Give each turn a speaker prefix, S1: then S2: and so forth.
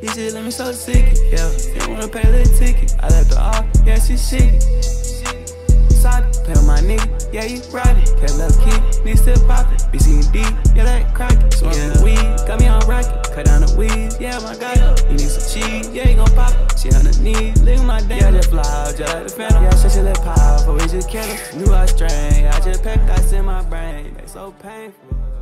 S1: Bitch, just let me so sick, yeah. She wanna pay a little ticket. I left her off, yeah, she sick. Solid, pay on my nigga, yeah, he riding. Kept love kid, nigga still poppin'. BC&D, yeah, that crackin'. Smoking weed, got me on rocket. Cut down the weeds, yeah, my God. You need some cheese, yeah, he gon' pop it. She on her knees, lick my damn. Yeah, just fly out, just like the phantom. Yeah, she let powerful, we just kill her. Knew I strain, I just packed ice in my brain. They so painful.